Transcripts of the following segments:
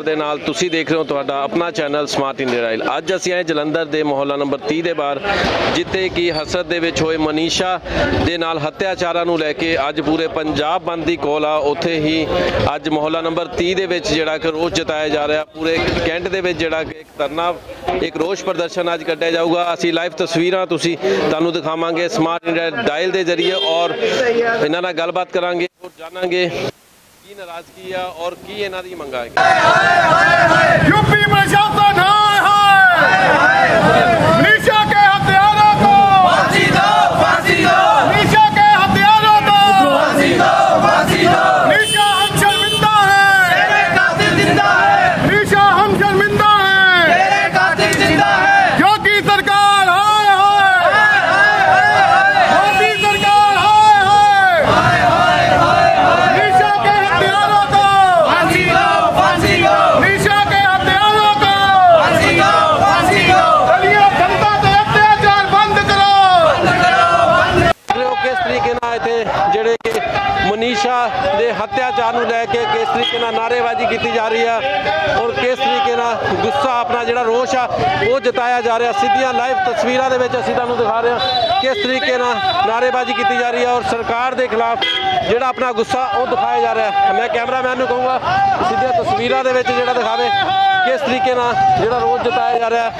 ਦੇ ਨਾਲ ਤੁਸੀਂ ਦੇਖ ਰਹੇ ਹੋ ਤੁਹਾਡਾ ਆਪਣਾ ਚੈਨਲ ਸਮਾਰਟ ਇੰਡੀਆ ਰਾਈਲ। ਅੱਜ ਅਸੀਂ ਆਏ ਜਲੰਧਰ ਦੇ ਮੁਹੱਲਾ ਨੰਬਰ 30 ਦੇ ਬਾਹਰ, ਜਿੱਥੇ ਕਿ ਹਸਰਤ ਦੇ ਵਿੱਚ ਹੋਏ ਮਨੀਸ਼ਾ ਦੇ ਨਾਲ ਹੱਤਿਆਚਾਰਾਂ ਨੂੰ ਲੈ ਕੇ ਅੱਜ ਪੂਰੇ ਪੰਜਾਬ ਬੰਦ ਦੀ ਕਾਲ ਆ। ਉੱਥੇ ਹੀ ਅੱਜ ਮੁਹੱਲਾ ਨੰਬਰ 30 ਦੇ ਵਿੱਚ ਜਿਹੜਾ ਕਿ ਰੋਸ ਜਤਾਇਆ ਜਾ ਰਿਹਾ, ਪੂਰੇ ਕੈਂਟ ਦੇ ਵਿੱਚ ਜਿਹੜਾ ਕਿ ਇੱਕ ਧਰਨਾ, ਇੱਕ ਰੋਸ ਪ੍ਰਦਰਸ਼ਨ ਅੱਜ ਕੱਢਿਆ ਜਾਊਗਾ। ਅਸੀਂ ਲਾਈਵ ਤਸਵੀਰਾਂ ਤੁਹਾਨੂੰ ਦਿਖਾਵਾਂਗੇ ਸਮਾਰਟ ਇੰਡੀਆ ਰਾਈਲ ਦੇ ਜ਼ਰੀਏ, ਔਰ ਇਹਨਾਂ ਨਾਲ ਗੱਲਬਾਤ ਕਰਾਂਗੇ ਔਰ ਜਾਣਾਂਗੇ ਕੀ ਨਾਰਾਜ਼ਗੀ ਆ ਔਰ ਕੀ ਇਹਨਾਂ ਦੀ ਮੰਗਾਂ ਹੈ। यूपी प्रशासन मनीषा के हत्यारों को फांसी दो, फांसी दो। मनीषा के हत्यारों को फांसी दो, फांसी दो। मनीषा हम शर्मिंदा हैं, तेरे कातिल जिंदा है। मनीषा हम शर्मिंदा हैं, तेरे कातिल जिंदा है। योगी सरकार हाय हाय, मोदी सरकार हाय हाय। मनीषा के हत्यारों को फांसी दो, फांसी दो। मनीषा के हत्यारों को फांसी दो, फांसी दो। चलिए जनता के अत्याचार बंद करो, बंद करो। किस तरीके ਨਾਲ ਇੱਥੇ ਜਿਹੜੇ ਕਿ ਮਨੀਸ਼ਾ ਦੇ ਹੱਤਿਆਚਾਰ ਨੂੰ ਲੈ ਕੇ ਕਿਸ ਤਰੀਕੇ ਨਾਲ ਨਾਅਰੇਬਾਜ਼ੀ ਕੀਤੀ ਜਾ ਰਹੀ ਆ ਔਰ ਕਿਸ ਤਰੀਕੇ ਨਾਲ ਗੁੱਸਾ, ਆਪਣਾ ਜਿਹੜਾ ਰੋਸ਼ ਆ ਉਹ ਜਤਾਇਆ ਜਾ ਰਿਹਾ। ਸਿੱਧੀਆਂ ਲਾਈਵ ਤਸਵੀਰਾਂ ਦੇ ਵਿੱਚ ਅਸੀਂ ਤੁਹਾਨੂੰ ਦਿਖਾ ਰਹੇ ਹਾਂ ਕਿਸ ਤਰੀਕੇ ਨਾਲ ਨਾਅਰੇਬਾਜ਼ੀ ਕੀਤੀ ਜਾ ਰਹੀ ਹੈ ਔਰ ਸਰਕਾਰ ਦੇ ਖਿਲਾਫ ਜਿਹੜਾ ਆਪਣਾ ਗੁੱਸਾ ਉਹ ਦਿਖਾਇਆ ਜਾ ਰਿਹਾ। ਮੈਂ ਕੈਮਰਾਮੈਨ ਨੂੰ ਕਹੂੰਗਾ ਸਿੱਧੀਆਂ ਤਸਵੀਰਾਂ ਦੇ ਵਿੱਚ ਜਿਹੜਾ ਦਿਖਾਵੇ ਕਿਸ ਤਰੀਕੇ ਨਾਲ ਜਿਹੜਾ ਰੋਸ਼ ਜਤਾਇਆ ਜਾ ਰਿਹਾ।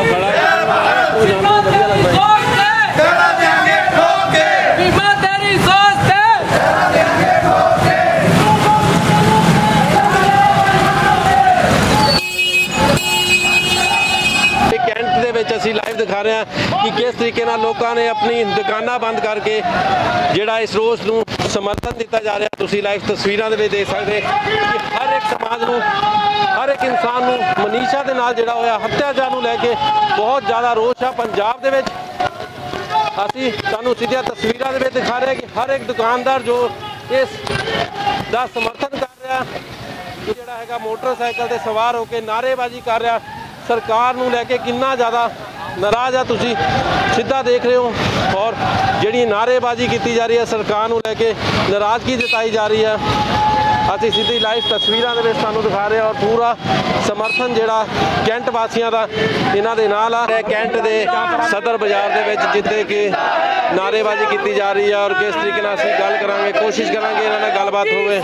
ਅਸੀਂ ਲਾਈਵ ਦਿਖਾ ਰਹੇ ਹਾਂ ਕਿ ਕਿਸ ਤਰੀਕੇ ਨਾਲ ਲੋਕਾਂ ਨੇ ਆਪਣੀ ਦੁਕਾਨਾਂ ਬੰਦ ਕਰਕੇ ਜਿਹੜਾ ਇਸ ਰੋਸ ਨੂੰ ਸਮਰਥਨ ਦਿੱਤਾ ਜਾ ਰਿਹਾ। ਤੁਸੀਂ ਲਾਈਵ ਤਸਵੀਰਾਂ ਦੇ ਵਿੱਚ ਦੇਖ ਸਕਦੇ ਕਿ ਹਰ ਇੱਕ ਸਮਾਜ ਨੂੰ, ਹਰ ਇੱਕ ਇਨਸਾਨ ਨੂੰ ਮਨੀਸ਼ਾ ਦੇ ਨਾਲ ਜਿਹੜਾ ਹੋਇਆ ਹੱਤਿਆਚਾਰ ਨੂੰ ਲੈ ਕੇ ਬਹੁਤ ਜ਼ਿਆਦਾ ਰੋਸ ਆ ਪੰਜਾਬ ਦੇ ਵਿੱਚ। ਅਸੀਂ ਤੁਹਾਨੂੰ ਸਿੱਧੀਆਂ ਤਸਵੀਰਾਂ ਦੇ ਵਿੱਚ ਦਿਖਾ ਰਹੇ ਕਿ ਹਰ ਇੱਕ ਦੁਕਾਨਦਾਰ ਜੋ ਇਸ ਦਾ ਸਮਰਥਨ ਕਰ ਰਿਹਾ, ਜਿਹੜਾ ਹੈਗਾ ਮੋਟਰਸਾਈਕਲ ਤੇ ਸਵਾਰ ਹੋ ਕੇ ਨਾਅਰੇਬਾਜ਼ੀ ਕਰ ਰਿਹਾ, ਸਰਕਾਰ ਨੂੰ ਲੈ ਕੇ ਕਿੰਨਾ ਜ਼ਿਆਦਾ ਨਾਰਾਜ਼ ਆ ਤੁਸੀਂ ਸਿੱਧਾ ਦੇਖ ਰਹੇ ਹੋ। ਔਰ ਜਿਹੜੀ ਨਾਅਰੇਬਾਜ਼ੀ ਕੀਤੀ ਜਾ ਰਹੀ ਹੈ ਸਰਕਾਰ ਨੂੰ ਲੈ ਕੇ, ਨਾਰਾਜ਼ਗੀ ਜਤਾਈ ਜਾ ਰਹੀ ਹੈ। ਅਸੀਂ ਸਿੱਧੀ ਲਾਈਵ ਤਸਵੀਰਾਂ ਦੇ ਵਿੱਚ ਤੁਹਾਨੂੰ ਦਿਖਾ ਰਹੇ ਹਾਂ ਔਰ ਪੂਰਾ ਸਮਰਥਨ ਜਿਹੜਾ ਕੈਂਟ ਵਾਸੀਆਂ ਦਾ ਇਹਨਾਂ ਦੇ ਨਾਲ ਆ। ਕੈਂਟ ਦੇ ਸਦਰ ਬਾਜ਼ਾਰ ਦੇ ਵਿੱਚ ਜਿੱਥੇ ਕਿ ਨਾਅਰੇਬਾਜ਼ੀ ਕੀਤੀ ਜਾ ਰਹੀ ਹੈ ਔਰ ਕਿਸ ਤਰੀਕੇ ਨਾਲ ਅਸੀਂ ਗੱਲ ਕਰਾਂਗੇ, ਕੋਸ਼ਿਸ਼ ਕਰਾਂਗੇ ਇਹਨਾਂ ਨਾਲ ਗੱਲਬਾਤ ਹੋਵੇ।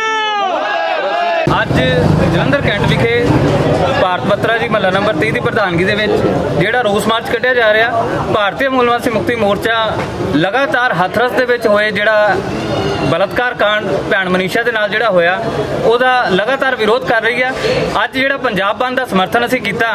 ਅੱਜ ਜਲੰਧਰ ਕੈਂਟ ਵਿਖੇ ਭਾਰਤ ਬੱਤਰਾ ਜੀ ਮਹੱਲਾ ਨੰਬਰ 30 ਦੀ ਪ੍ਰਧਾਨਗੀ ਦੇ ਵਿੱਚ ਜਿਹੜਾ ਰੋਸ ਮਾਰਚ ਕੱਢਿਆ ਜਾ ਰਿਹਾ। ਭਾਰਤੀ ਮੂਲ ਨਿਵਾਸੀ ਮੁਕਤੀ ਮੋਰਚਾ ਲਗਾਤਾਰ ਹਥਰਸ ਦੇ ਵਿੱਚ ਹੋਏ ਜਿਹੜਾ ਬਲਾਤਕਾਰ ਕਾਂਡ ਭੈਣ ਮਨੀਸ਼ਾ ਦੇ ਨਾਲ ਜਿਹੜਾ ਹੋਇਆ ਉਹਦਾ ਲਗਾਤਾਰ ਵਿਰੋਧ ਕਰ ਰਹੀ ਆ। ਅੱਜ ਜਿਹੜਾ ਪੰਜਾਬ ਬੰਦ ਦਾ ਸਮਰਥਨ ਅਸੀਂ ਕੀਤਾ,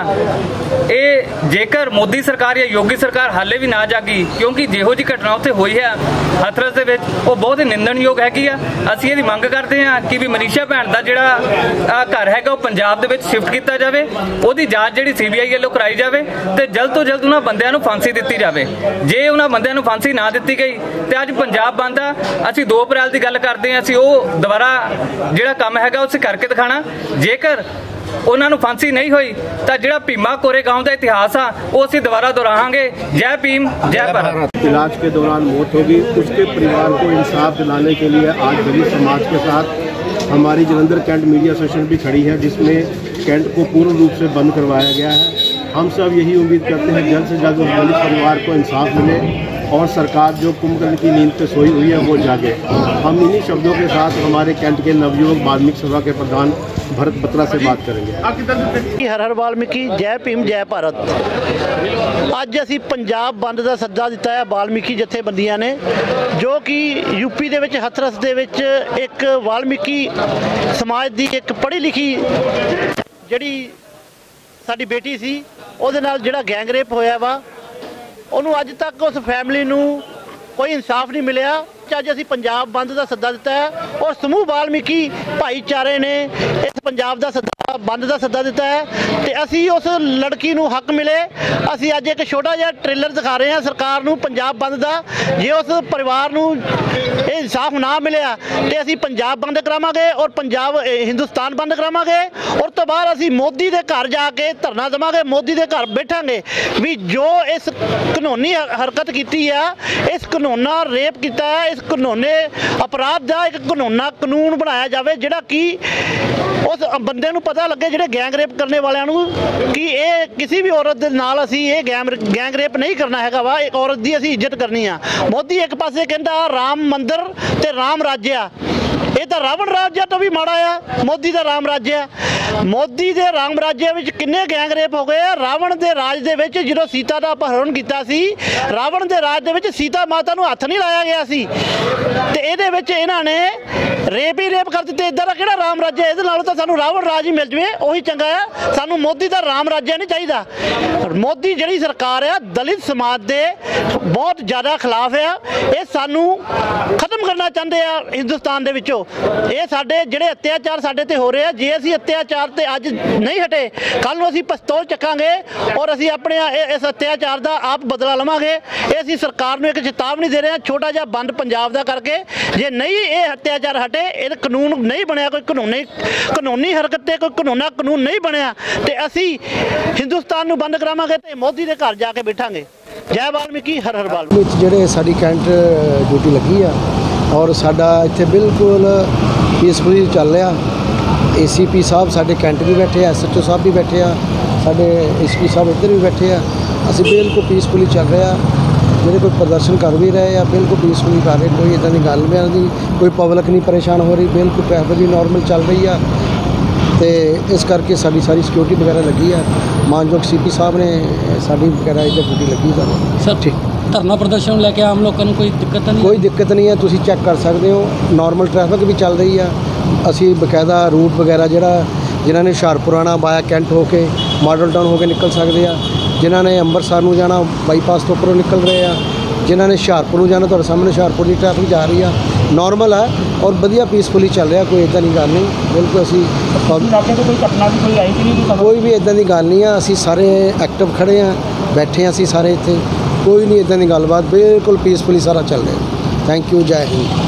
ਇਹ ਜੇਕਰ ਮੋਦੀ ਸਰਕਾਰ ਜਾਂ ਯੋਗੀ ਸਰਕਾਰ ਹਾਲੇ ਵੀ ਨਾ ਜਾਗੀ, ਕਿਉਂਕਿ ਜਿਹੋ ਜਿਹੀ ਘਟਨਾ ਉੱਥੇ ਹੋਈ ਹੈ ਹਥਰਸ ਦੇ ਵਿੱਚ ਉਹ ਬਹੁਤ ਹੀ ਨਿੰਦਣਯੋਗ ਹੈਗੀ ਆ। ਅਸੀਂ ਇਹਦੀ ਮੰਗ ਕਰਦੇ ਹਾਂ ਕਿ ਵੀ ਮਨੀਸ਼ਾ ਭੈਣ ਦਾ ਜਿਹੜਾ ਘਰ ਹੈਗਾ ਉਹ ਪੰਜਾਬ ਦੇ ਵਿੱਚ ਸ਼ਿਫਟ ਕੀਤਾ ਜਾਵੇ, ਉਹਦੀ ਜਾਂਚ ਜਿਹੜੀ CBI ਵੱਲੋਂ ਕਰਾਈ ਜਾਵੇ ਤੇ ਜਲਦ ਤੋਂ ਜਲਦ ਉਹਨਾਂ ਬੰਦਿਆਂ ਨੂੰ ਫਾਂਸੀ ਦਿੱਤੀ ਜਾਵੇ। ਜੇ ਉਹਨਾਂ ਬੰਦਿਆਂ ਨੂੰ ਫਾਂਸੀ ਨਾ ਦਿੱਤੀ ਗਈ ਤੇ ਅੱਜ ਪੰਜਾਬ ਬੰਦ ਆ। ਅਸੀਂ 2 ਅਪ੍ਰੈਲ ਦੀ ਗੱਲ ਕਰਦੇ ਹਾਂ, ਅਸੀਂ ਉਹ ਦੁਬਾਰਾ ਜਿਹੜਾ ਕੰਮ ਹੈਗਾ ਉਸ ਕਰਕੇ ਦਿਖਾਣਾ। ਜੇਕਰ ਉਹਨਾਂ ਨੂੰ ਫਾਂਸੀ ਨਹੀਂ ਹੋਈ ਤਾਂ ਜਿਹੜਾ ਭੀਮਾ ਕੋਰੇਗਾंव ਦਾ ਇਤਿਹਾਸ ਆ ਉਹ ਅਸੀਂ ਦੁਬਾਰਾ दोहराएंगे। जय भीम, जय भारत। इलाज के दौरान मौत होगी, उसके परिवार को इंसाफ दिलाने के लिए आज दलित समाज के साथ हमारी जलंधर कैंट मीडिया एसोसिएशन भी खड़ी है, जिसमें कैंट को पूर्ण रूप से बंद करवाया गया है। हम सब यही उम्मीद करते हैं जल्द से जल्द उस दलित परिवार को इंसाफ मिले और सरकार जो कुंभकर्ण की नींद पे सोई हुई है वो जागे। हम इन्हीं शब्दों के साथ हमारे कैंट के नवयुवक वाल्मीकि सभा के प्रधान भरत बत्रा से बात करेंगे। हर हर वाल्मीकि, जय भीम, जय भारत। ਅੱਜ ਅਸੀਂ ਪੰਜਾਬ ਬੰਦ ਦਾ ਸੱਦਾ ਦਿੱਤਾ ਹੈ ਵਾਲਮੀਕੀ ਜਥੇਬੰਦੀਆਂ ਨੇ, ਜੋ ਕਿ ਯੂਪੀ ਦੇ ਵਿੱਚ ਹਥਰਸ ਦੇ ਵਿੱਚ ਇੱਕ ਵਾਲਮੀਕੀ ਸਮਾਜ ਦੀ ਇੱਕ ਪੜ੍ਹੀ ਲਿਖੀ ਜਿਹੜੀ ਸਾਡੀ ਬੇਟੀ ਸੀ ਉਹਦੇ ਨਾਲ ਜਿਹੜਾ ਗੈਂਗ ਰੇਪ ਹੋਇਆ ਵਾ, ਉਹਨੂੰ ਅੱਜ ਤੱਕ ਉਸ ਫੈਮਿਲੀ ਨੂੰ ਕੋਈ ਇਨਸਾਫ ਨਹੀਂ ਮਿਲਿਆ। ਅੱਜ ਅਸੀਂ ਪੰਜਾਬ ਬੰਦ ਦਾ ਸੱਦਾ ਦਿੱਤਾ ਹੈ ਔਰ ਸਮੂਹ ਵਾਲਮੀਕੀ ਭਾਈਚਾਰੇ ਨੇ ਇਸ ਪੰਜਾਬ ਦਾ ਸੱਦਾ ਬੰਦ ਦਾ ਸੱਦਾ ਦਿੱਤਾ ਹੈ ਤੇ ਅਸੀਂ ਉਸ ਲੜਕੀ ਨੂੰ ਹੱਕ ਮਿਲੇ। ਅਸੀਂ ਅੱਜ ਇੱਕ ਛੋਟਾ ਜਿਹਾ ਟ੍ਰੇਲਰ ਦਿਖਾ ਰਹੇ ਹਾਂ ਸਰਕਾਰ ਨੂੰ ਪੰਜਾਬ ਬੰਦ ਦਾ। ਜੇ ਉਸ ਪਰਿਵਾਰ ਨੂੰ ਇਹ ਇਨਸਾਫ ਨਾ ਮਿਲਿਆ ਤੇ ਅਸੀਂ ਪੰਜਾਬ ਬੰਦ ਕਰਾਵਾਂਗੇ ਔਰ ਪੰਜਾਬ ਹਿੰਦੁਸਤਾਨ ਬੰਦ ਕਰਾਵਾਂਗੇ। ਔਰ ਤੋਂ ਬਾਅਦ ਅਸੀਂ ਮੋਦੀ ਦੇ ਘਰ ਜਾ ਕੇ ਧਰਨਾ ਦੇਵਾਂਗੇ, ਮੋਦੀ ਦੇ ਘਰ ਬੈਠਾਂਗੇ ਵੀ ਜੋ ਇਸ ਕਾਨੂੰਨੀ ਹਰਕਤ ਕੀਤੀ ਆ, ਇਸ ਕਾਨੂੰਨਾ ਰੇਪ ਕੀਤਾ ਹੈ, ਇਸ ਕਾਨੂੰਨੇ अपराध का एक कानून बनाया जाए, जोड़ा कि उस बंदे नूं पता लगे जिहड़े गैंग रेप करने वालियां नूं कि ये किसी भी औरत दे नाल असीं ये गैंग रेप नहीं करना हैगा वा, एक औरत दी असीं इज्जत करनी आ। मोदी एक पासे कहंदा राम मंदिर ते राम राज्य आ, ये तो रावण राज्य तो भी माड़ा आ, मोदी का राम राज्य है। मोदी के राम राज्य में किन्ने गैंग रेप हो गए। रावण के राज दे विच जो सीता का अपहरण किया सी, रावण के राज दे विच सीता माता नूं हथ नहीं लाया गया सी, ते इहदे विच इन्हां ने रेप ही रेप कर दिते। इदां दा किहड़ा राम राज्य है? इहदे नालों तां सानूं रावण राज ही मिल जाए, उही चंगा है। सानूं मोदी का राम राज्य नहीं चाहिए। मोदी जिहड़ी सरकार है दलित समाज के बहुत ज़्यादा खिलाफ है, ये सानूं खत्म करना चाहते हैं हिंदुस्तान दे विचों। ये साडे जिहड़े अत्याचार साडे ते हो रहे हैं, जे असीं अत्याचार ते अज नहीं हटे, कल नूं असीं पिस्तौल चकांगे और असीं अपने इस अत्याचार का आप बदला लवांगे। ये असीं सरकार नूं एक चेतावनी दे रहे हैं, छोटा जिहा बंद पंजाब दा करके, जे नहीं ये अत्याचार हटे, ये कानून नहीं बनया, कोई कानूनी हरकत ते कोई कानून नहीं बनया, ते असीं हिंदुस्तान नूं बंद करावांगे ते मोदी दे घर जाके बैठांगे। जय वाल्मीकि, हर हर वाल्मीकि। ਜਿਹੜੇ ਸਾਡੀ ਕੈਂਟ ਡਿਊਟੀ ਲੱਗੀ ਆ ਔਰ ਸਾਡਾ ਇੱਥੇ ਬਿਲਕੁਲ ਪੀਸਫੁਲੀ ਚੱਲ ਰਿਹਾ। ACP ਸਾਹਿਬ ਸਾਡੇ ਕੈਂਟ ਵੀ ਬੈਠੇ ਆ, SHO ਸਾਹਿਬ ਵੀ ਬੈਠੇ ਆ, ਸਾਡੇ SP ਸਾਹਿਬ ਇੱਧਰ ਵੀ ਬੈਠੇ ਆ। ਅਸੀਂ ਬਿਲਕੁਲ ਪੀਸਫੁਲੀ ਚੱਲ ਰਿਹਾ। ਜਿਹੜੇ ਕੋਈ ਪ੍ਰਦਰਸ਼ਨ ਕਰ ਵੀ ਰਹੇ ਆ ਬਿਲਕੁਲ ਪੀਸਫੁਲੀ ਕਰ ਰਹੇ, ਕੋਈ ਇੱਦਾਂ ਦੀ ਗੱਲ ਨਹੀਂ ਆਉਂਦੀ, ਕੋਈ ਪਬਲਿਕ ਨਹੀਂ ਪਰੇਸ਼ਾਨ ਹੋ ਰਹੀ, ਬਿਲਕੁਲ ਟ੍ਰੈਫਿਕ ਵੀ ਨਾਰਮਲ ਚੱਲ ਰਹੀ ਆ। ਤੇ ਇਸ ਕਰਕੇ ਸਾਡੀ ਸਾਰੀ ਸਿਕਿਉਰਿਟੀ ਵਗੈਰਾ ਲੱਗੀ ਆ। ਮਾਨਯੋਗ CP ਸਾਹਿਬ ਨੇ ਸਾਡੀ ਵਗੈਰਾ ਇੱਧਰ ਡਿਊਟੀ ਲੱਗੀ ਸਰ ਠੀਕ। ਧਰਨਾ ਪ੍ਰਦਰਸ਼ਨ ਨੂੰ ਲੈ ਕੇ ਆਮ ਲੋਕਾਂ ਨੂੰ ਕੋਈ ਦਿੱਕਤ ਨਹੀਂ? ਕੋਈ ਦਿੱਕਤ ਨਹੀਂ ਹੈ, ਤੁਸੀਂ ਚੈੱਕ ਕਰ ਸਕਦੇ ਹੋ। ਨਾਰਮਲ ਟ੍ਰੈਫਿਕ ਵੀ ਚੱਲ ਰਹੀ ਆ। ਅਸੀਂ ਬਕਾਇਦਾ ਰੂਟ ਵਗੈਰਾ ਜਿਹੜਾ ਜਿਨ੍ਹਾਂ ਨੇ ਹੁਸ਼ਿਆਰਪੁਰ ਆਉਣਾ ਬਾਇਆ ਕੈਂਟ ਹੋ ਕੇ ਮਾਡਲ ਟਾਊਨ ਹੋ ਕੇ ਨਿਕਲ ਸਕਦੇ ਆ, ਜਿਨ੍ਹਾਂ ਨੇ ਅੰਮ੍ਰਿਤਸਰ ਨੂੰ ਜਾਣਾ ਬਾਈਪਾਸ ਤੋਂ ਉੱਪਰੋਂ ਨਿਕਲ ਰਹੇ ਆ, ਜਿਨ੍ਹਾਂ ਨੇ ਹੁਸ਼ਿਆਰਪੁਰ ਨੂੰ ਜਾਣਾ ਤੁਹਾਡੇ ਸਾਹਮਣੇ ਹੁਸ਼ਿਆਰਪੁਰ ਦੀ ਟ੍ਰੈਫਿਕ ਜਾ ਰਹੀ ਆ। ਨਾਰਮਲ ਹੈ ਔਰ ਵਧੀਆ ਪੀਸਫੁਲੀ ਚੱਲ ਰਿਹਾ, ਕੋਈ ਇੱਦਾਂ ਦੀ ਗੱਲ ਨਹੀਂ। ਬਿਲਕੁਲ ਅਸੀਂ ਕੋਈ ਘਟਨਾ ਵੀ ਕੋਈ ਆਈ ਕਿ ਨਹੀਂ? ਕੋਈ ਵੀ ਇੱਦਾਂ ਦੀ ਗੱਲ ਨਹੀਂ ਆ। ਅਸੀਂ ਸਾਰੇ ਐਕਟਿਵ ਖੜੇ ਆ, ਬੈਠੇ ਆ ਅਸੀਂ ਸਾਰੇ ਇੱਥੇ, ਕੋਈ ਨਹੀਂ ਇੱਦਾਂ ਦੀ ਗੱਲਬਾਤ, ਬਿਲਕੁਲ ਪੀਸਫੁਲੀ ਸਾਰਾ ਚੱਲ ਰਿਹਾ। ਥੈਂਕ ਯੂ, ਜੈ ਹਿੰਦ।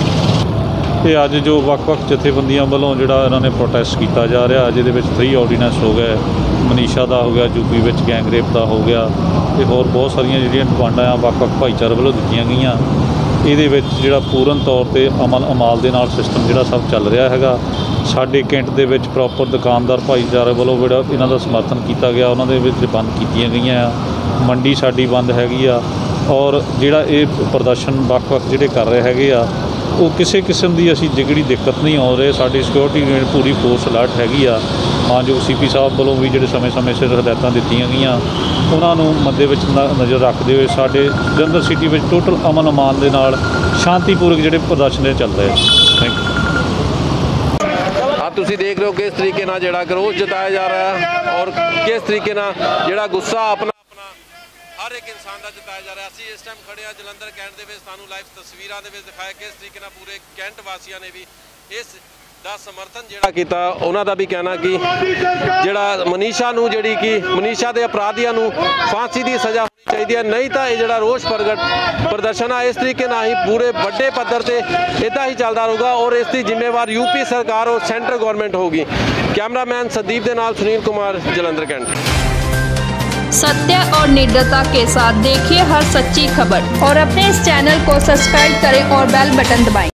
ਇਹ ਅੱਜ ਜੋ ਵੱਖ-ਵੱਖ ਜਥੇਬੰਦੀਆਂ ਵੱਲੋਂ ਜਿਹੜਾ ਇਹਨਾਂ ਨੇ ਪ੍ਰੋਟੈਸਟ ਕੀਤਾ ਜਾ ਰਿਹਾ, ਜਿਹਦੇ ਵਿੱਚ 3 ਆਰਡੀਨੈਂਸ ਹੋ ਗਏ, ਮਨੀਸ਼ਾ ਦਾ ਹੋ ਗਿਆ, ਯੂਪੀ ਵਿੱਚ ਗੈਂਗ ਰੇਪ ਦਾ ਹੋ ਗਿਆ, ਤੇ ਹੋਰ ਬਹੁਤ ਸਾਰੀਆਂ ਜਿਹੜੀਆਂ ਡਿਮਾਂਡਾਂ ਆ ਵੱਖ-ਵੱਖ ਭਾਈਚਾਰੇ ਵੱਲੋਂ ਦਿੱਤੀਆਂ ਗਈਆਂ। ਇਹਦੇ ਵਿੱਚ ਜਿਹੜਾ ਪੂਰਨ ਤੌਰ 'ਤੇ ਅਮਾਲ ਦੇ ਨਾਲ ਸਿਸਟਮ ਜਿਹੜਾ ਸਭ ਚੱਲ ਰਿਹਾ ਹੈਗਾ। ਸਾਡੇ ਕੈਂਟ ਦੇ ਵਿੱਚ ਪ੍ਰੋਪਰ ਦੁਕਾਨਦਾਰ ਭਾਈਚਾਰੇ ਵੱਲੋਂ ਜਿਹੜਾ ਇਹਨਾਂ ਦਾ ਸਮਰਥਨ ਕੀਤਾ ਗਿਆ, ਉਹਨਾਂ ਦੇ ਵਿੱਚ ਬੰਦ ਕੀਤੀਆਂ ਗਈਆਂ ਆ। ਮੰਡੀ ਸਾਡੀ ਬੰਦ ਹੈਗੀ ਆ, ਔਰ ਜਿਹੜਾ ਇਹ ਪ੍ਰਦਰਸ਼ਨ ਵੱਖ-ਵੱਖ ਜਿਹੜੇ ਕਰ ਰਹੇ ਹੈਗੇ ਆ, ਉਹ ਕਿਸੇ ਕਿਸਮ ਦੀ ਅਸੀਂ ਜਿਹੜੀ ਦਿੱਕਤ ਨਹੀਂ ਆ ਰਹੇ। ਸਾਡੀ ਸਿਕਿਉਰਿਟੀ ਪੂਰੀ ਫੋਰਸ ਅਲਰਟ ਹੈਗੀ ਆ। ਮਾਨਯੋਗ CP ਸਾਹਿਬ ਵੱਲੋਂ ਵੀ ਜਿਹੜੇ ਸਮੇਂ-ਸਮੇਂ ਸਿਰ ਹਦਾਇਤਾਂ ਦਿੱਤੀਆਂ ਗਈਆਂ, ਉਹਨਾਂ ਨੂੰ ਮੱਦੇ ਵਿੱਚ ਨਜ਼ਰ ਰੱਖਦੇ ਹੋਏ ਸਾਡੇ ਜਲੰਧਰ ਸਿਟੀ ਵਿੱਚ ਟੋਟਲ ਅਮਨ ਅਮਾਨ ਦੇ ਨਾਲ ਸ਼ਾਂਤੀਪੂਰਕ ਜਿਹੜੇ ਪ੍ਰਦਰਸ਼ਨ ਚੱਲ ਰਹੇ। Thank you. ਤੁਸੀਂ ਦੇਖ ਰਹੇ ਹੋ ਕਿਸ ਤਰੀਕੇ ਨਾਲ ਜਿਹੜਾ ਕਰੋਧ ਜਤਾਇਆ ਜਾ ਰਿਹਾ ਹੈ ਔਰ ਕਿਸ ਤਰੀਕੇ ਨਾਲ ਜਿਹੜਾ ਗੁੱਸਾ ਆਪਣਾ ਹਰ ਇੱਕ ਇਨਸਾਨ ਦਾ ਜਤਾਇਆ ਜਾ ਰਿਹਾ। ਅਸੀਂ ਇਸ ਟਾਈਮ ਖੜੇ ਆ ਜਲੰਧਰ ਕੈਂਟ ਦੇ ਵਿੱਚ, ਤੁਹਾਨੂੰ ਲਾਈਵ ਤਸਵੀਰਾਂ ਦੇ ਵਿੱਚ ਦਿਖਾਇਆ ਕਿਸ ਤਰੀਕੇ ਨਾਲ ਪੂਰੇ ਕੈਂਟ ਵਾਸੀਆਂ ਨੇ ਵੀ ਇਸ ਦਾ ਸਮਰਥਨ ਜਿਹੜਾ ਕੀਤਾ। ਉਹਨਾਂ ਦਾ ਵੀ ਕਹਿਣਾ ਕਿ ਜਿਹੜਾ ਮਨੀਸ਼ਾ ਦੇ ਅਪਰਾਧੀਆਂ ਨੂੰ ਫਾਂਸੀ ਦੀ ਸਜ਼ਾ ਹੋਣੀ ਚਾਹੀਦੀ ਹੈ, ਨਹੀਂ ਤਾਂ ਇਹ ਜਿਹੜਾ ਰੋਸ ਪ੍ਰਦਰਸ਼ਨ ਆ ਇਸ ਤਰੀਕੇ ਨਾਲ ਹੀ ਪੂਰੇ ਵੱਡੇ ਪੱਧਰ ਤੇ ਇੱਦਾਂ ਹੀ ਚੱਲਦਾ ਰਹੂਗਾ ਔਰ ਇਸ ਦੀ ਜ਼ਿੰਮੇਵਾਰ UP ਸਰਕਾਰ ਔਰ ਸੈਂਟਰ ਗਵਰਨमेंट होगी। कैमरामैन संदीप के नाल सुनील कुमार, जलंधर कैंट। सत्य और निर्भरता के साथ देखिए हर सच्ची खबर और अपने इस चैनल को सब्सक्राइब करें और बेल बटन दबाएं।